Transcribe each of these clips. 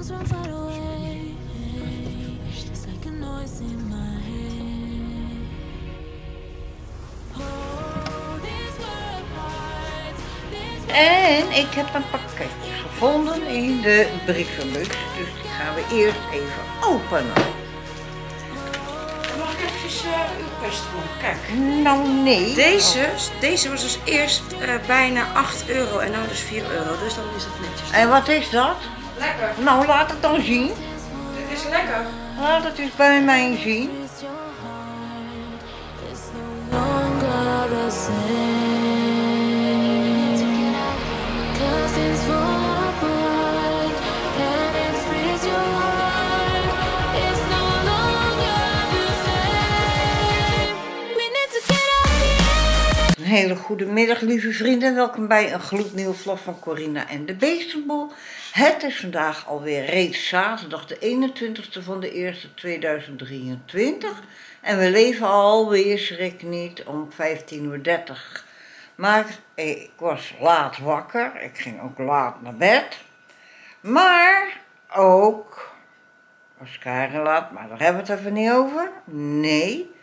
En ik heb een pakketje gevonden in de brievenbus, dus die gaan we eerst even openen. Mag ik even uw best doen? Kijk. Nou nee. Deze was dus eerst bijna 8 euro en nu dus 4 euro, dus dan is dat netjes. En wat is dat? Lekker. Nou, laat het dan zien. Dit is lekker. Laat het eens bij mij zien. Een hele goede middag, lieve vrienden. Welkom bij een gloednieuwe vlog van Corina en de Beestenboel. Het is vandaag alweer reeds zaterdag de 21ste van de 1e 2023. En we leven alweer, schrik niet, om 15:30 uur. Maar ik was laat wakker. Ik ging ook laat naar bed. Maar ook, was Karen laat, maar daar hebben we het even niet over. Nee.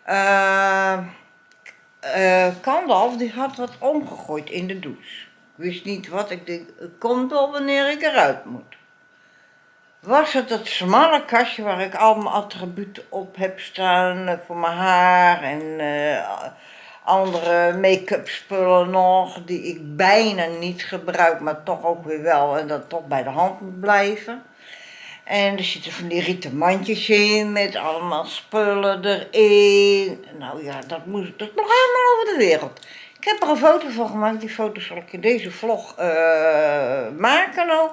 Kandalf die had wat omgegooid in de douche. Ik wist niet wat, ik denk, het komt wel wanneer ik eruit moet. Was het smalle kastje waar ik al mijn attributen op heb staan voor mijn haar en andere make-up spullen nog, die ik bijna niet gebruik, maar toch ook weer wel en dat toch bij de hand moet blijven. En er zitten van die rieten mandjes in met allemaal spullen erin. Nou ja, dat nog helemaal over de wereld. Ik heb er een foto van gemaakt. Die foto zal ik in deze vlog maken ook.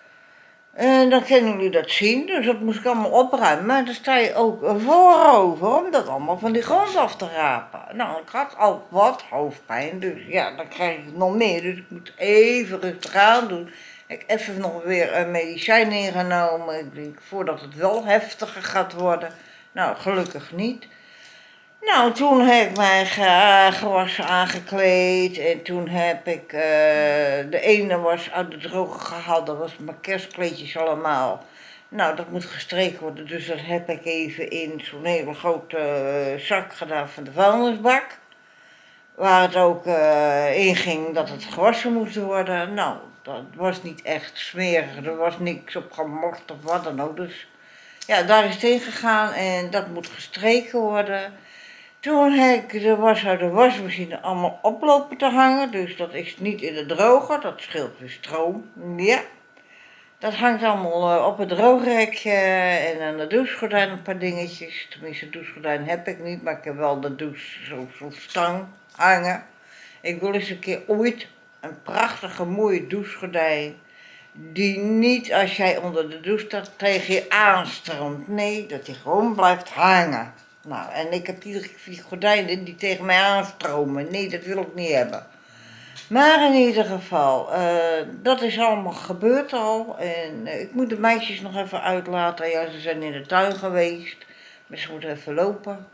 En dan kunnen jullie dat zien. Dus dat moest ik allemaal opruimen. Maar dan sta je ook voorover om dat allemaal van die grond af te rapen. Nou, ik had al wat hoofdpijn. Dus ja, dan krijg ik nog meer. Dus ik moet even rustig aan doen. Ik heb even nog weer een medicijn ingenomen, ik denk, voordat het wel heftiger gaat worden. Nou, gelukkig niet. Nou, toen heb ik mij gewassen aangekleed en toen heb ik de ene was uit de droger gehaald, dat was mijn kerstkleedjes allemaal. Nou, dat moet gestreken worden, dus dat heb ik even in zo'n hele grote zak gedaan van de vuilnisbak. Waar het ook in ging dat het gewassen moest worden. Nou, dat was niet echt smerig, er was niks op gemorst of wat dan ook. Dus ja, daar is het in gegaan en dat moet gestreken worden. Toen heb ik de was uit de wasmachine allemaal oplopen te hangen. Dus dat is niet in de droger, dat scheelt weer stroom. Ja, dat hangt allemaal op het droogrekje en aan de douchegordijn een paar dingetjes. Tenminste, douchegordijn heb ik niet, maar ik heb wel de douche zo'n stang hangen. Ik wil eens een keer ooit een prachtige mooie douchegordijn die niet als jij onder de douche staat tegen je aanstroomt. Nee, dat die gewoon blijft hangen. Nou, en ik heb iedere keer die gordijnen die tegen mij aanstromen. Nee, dat wil ik niet hebben. Maar in ieder geval, dat is allemaal gebeurd al. En ik moet de meisjes nog even uitlaten. Ja, ze zijn in de tuin geweest. Maar ze moeten even lopen.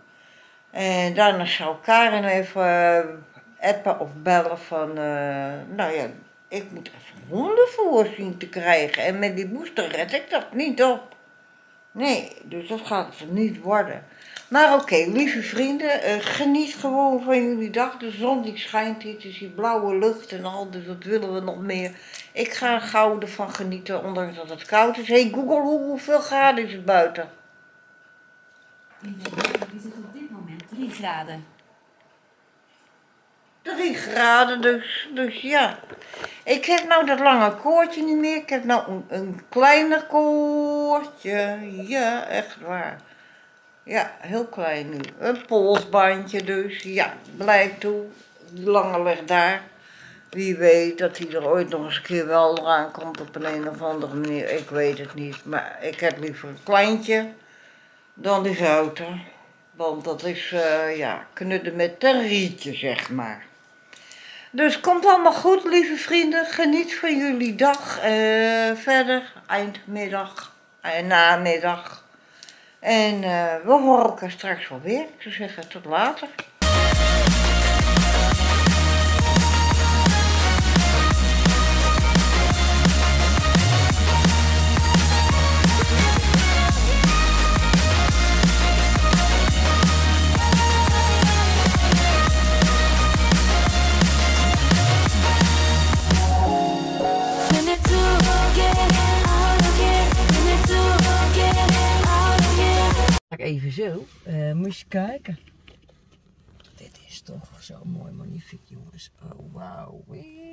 En daarna zou Karen even appen of bellen van, nou ja, ik moet even hondenvoer zien te krijgen. En met die booster red ik dat niet op. Nee, dus dat gaat het niet worden. Maar oké, lieve vrienden, geniet gewoon van jullie dag. De zon die schijnt, het is die blauwe lucht en al, dus dat willen we nog meer. Ik ga gauw ervan genieten, ondanks dat het koud is. Hey Google, hoeveel graden is het buiten? In Nederland is het op dit moment 3 graden. 3 graden dus ja. Ik heb nou dat lange koordje niet meer. Ik heb nou een kleiner koordje. Ja, echt waar. Ja, heel klein nu. Een polsbandje dus. Ja, blijkt toe. Die lange ligt daar. Wie weet dat hij er ooit nog eens een keer wel eraan komt op een of andere manier. Ik weet het niet. Maar ik heb liever een kleintje dan die grote. Want dat is, ja, knudden met een rietje, zeg maar. Dus komt allemaal goed, lieve vrienden. Geniet van jullie dag. Verder, eindmiddag en namiddag. En we horen elkaar straks wel weer. Ik zou zeggen, tot later. even zo. Moet je kijken. Dit is toch zo mooi magnifiek, jongens. Oh, wauw.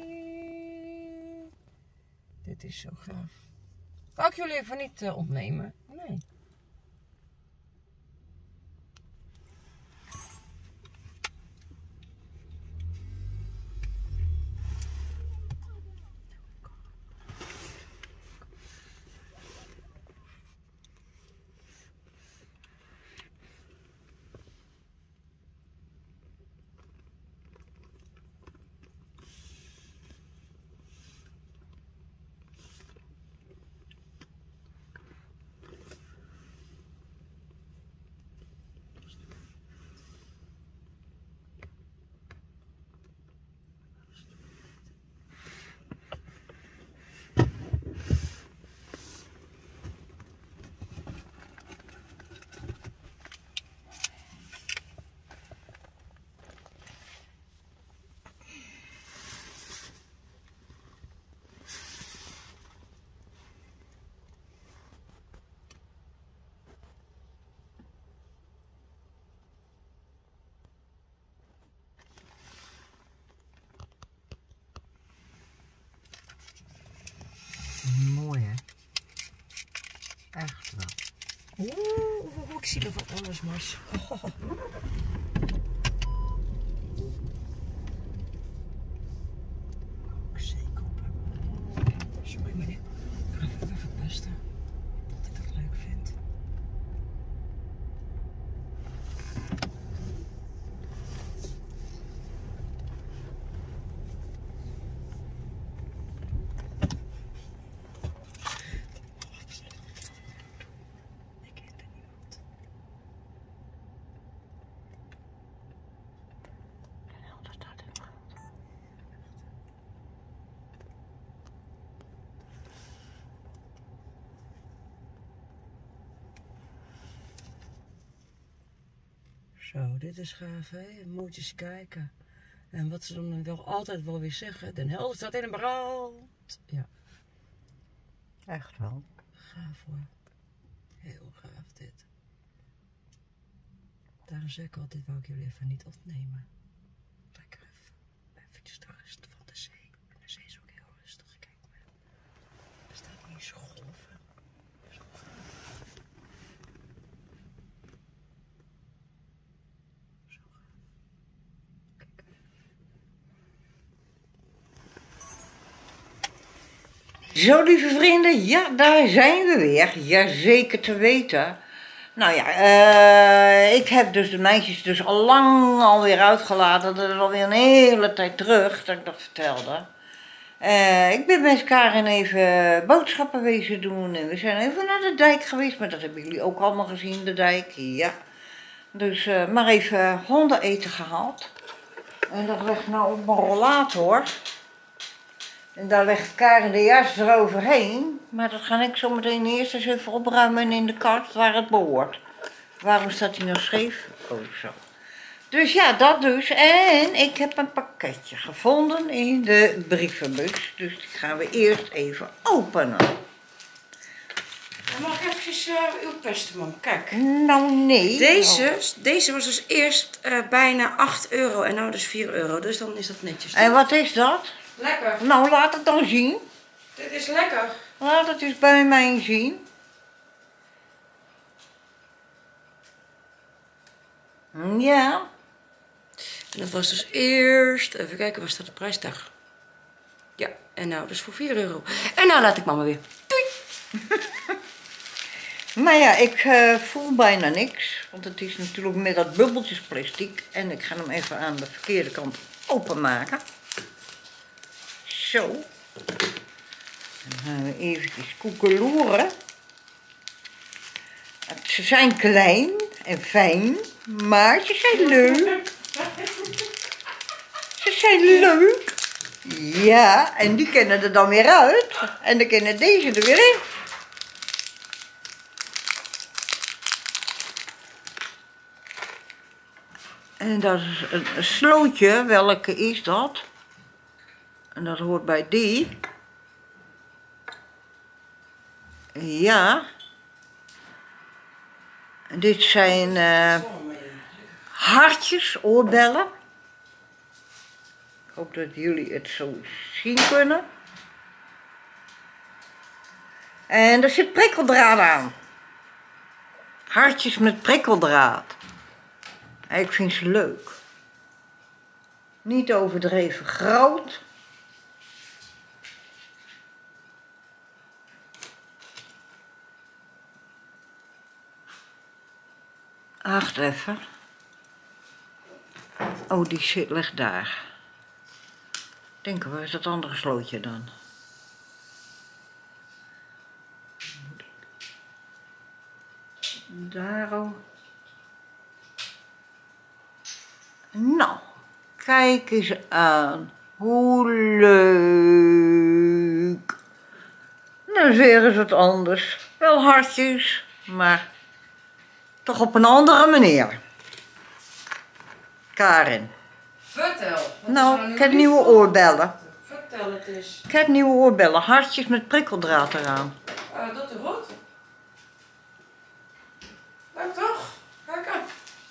Dit is zo gaaf. Kan ik jullie even niet opnemen? Nee. Mooi, hè? Echt wel. Oeh, ik zie er van alles, Mars. Oh. Zeker op. Sorry, meneer. Ik ga even verpesten. Dat ik dat leuk vind. Zo, dit is gaaf, hè? Moet je eens kijken. En wat ze dan wel altijd wel weer zeggen. Den Helder staat in een brand. Ja. Echt wel. Gaaf hoor. Heel gaaf dit. Daarom zeg ik al, dit wou ik jullie even niet opnemen. Lekker eventjes de rust van de zee. De zee is ook heel rustig. Kijk maar. Er staat niet zo golven. Zo gaaf. Zo gaaf. Kijk. Zo, lieve vrienden, ja, daar zijn we weer. Jazeker te weten. Nou ja, ik heb dus de meisjes dus al lang alweer uitgelaten. Dat is alweer een hele tijd terug dat ik dat vertelde. Ik ben met Karin even boodschappen wezen doen. En we zijn even naar de dijk geweest. Maar dat hebben jullie ook allemaal gezien, de dijk. Ja. Dus maar even hondeneten gehaald. En dat ligt nou op mijn rollator. En daar legt Karin de jas eroverheen. Maar dat ga ik zo meteen eerst eens even opruimen in de kast waar het behoort. Waarom staat hij nou scheef? Oh, zo. Dus ja, dat dus. En ik heb een pakketje gevonden in de brievenbus. Dus die gaan we eerst even openen. Dan mag ik eventjes uw pesten, mam. Kijk. Nou, nee. Deze was dus eerst bijna 8 euro en nou dus 4 euro. Dus dan is dat netjes. En wat is dat? Lekker. Nou, laat het dan zien. Dit is lekker. Laat het eens bij mij zien. Ja. En dat was dus eerst, even kijken, waar staat de prijsdag? Ja, en nou dus voor 4 euro. En nou laat ik mama weer. Doei! Maar ja, ik voel bijna niks. Want het is natuurlijk met dat bubbeltjes plastic. En ik ga hem even aan de verkeerde kant openmaken. Zo. Dan gaan we eventjes koekeloeren. Ze zijn klein en fijn, maar ze zijn leuk. Ze zijn leuk. Ja, en die kennen er dan weer uit. En dan kennen deze er weer in. En dat is een slootje. Welke is dat? En dat hoort bij die. Ja. Dit zijn hartjes, oorbellen. Ik hoop dat jullie het zo zien kunnen. En er zit prikkeldraad aan. Hartjes met prikkeldraad. Ik vind ze leuk. Niet overdreven groot. Wacht even. Oh, die ligt daar. Ik denk, waar is dat andere slootje dan? Daarom. Nou, kijk eens aan. Hoe leuk. Nou, weer is het anders. Wel hartjes, maar toch op een andere manier. Karin. Vertel. Nou, ik heb nieuwe oorbellen. Vertel het eens. Ik heb nieuwe oorbellen. Hartjes met prikkeldraad eraan. Dat is goed. Leuk toch? Kijk aan.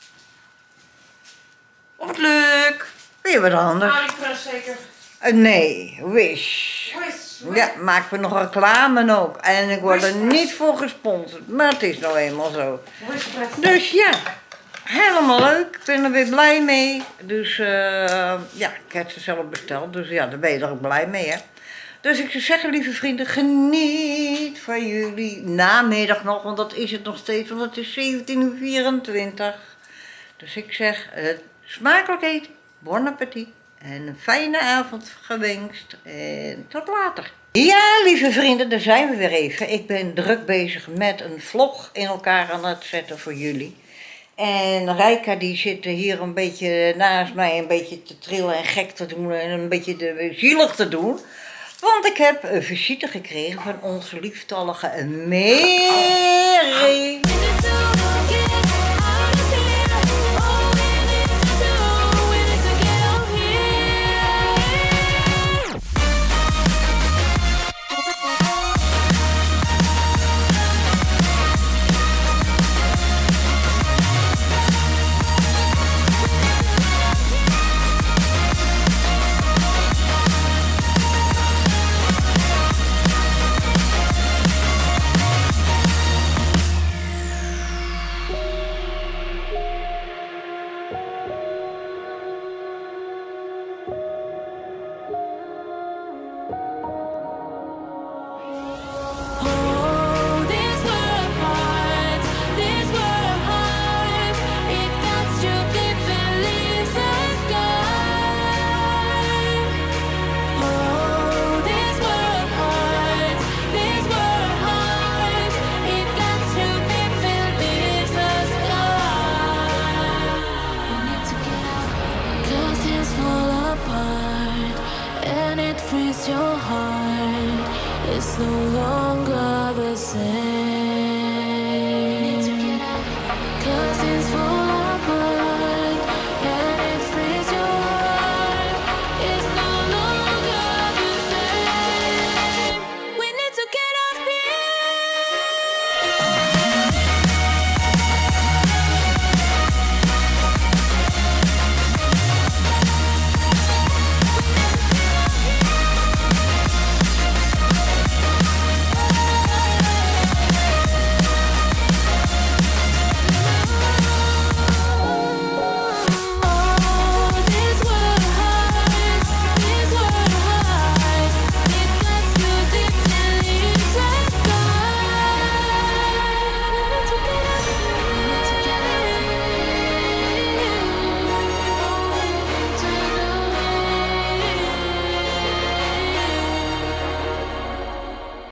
Wat leuk. Weer wat anders. AliExpress zeker. Nee, Wish. Wish. Ja, maken we nog reclame ook. En ik word er Wish. niet voor gesponsord. Maar het is nou eenmaal zo. Wish. Dus ja, helemaal leuk. Ik ben er weer blij mee. Dus ja, ik heb ze zelf besteld. Dus ja, daar ben je er ook blij mee, hè. Dus ik zou zeggen, lieve vrienden, geniet van jullie namiddag nog. Want dat is het nog steeds, want het is 17:24. Dus ik zeg, smakelijk eten, bon appetit. En een fijne avond gewenst. En tot later. Ja, lieve vrienden, daar zijn we weer even. Ik ben druk bezig met een vlog in elkaar aan het zetten voor jullie. En Rijka die zit hier een beetje naast mij een beetje te trillen en gek te doen en een beetje zielig te doen. Want ik heb een visite gekregen van onze lieftallige Mary.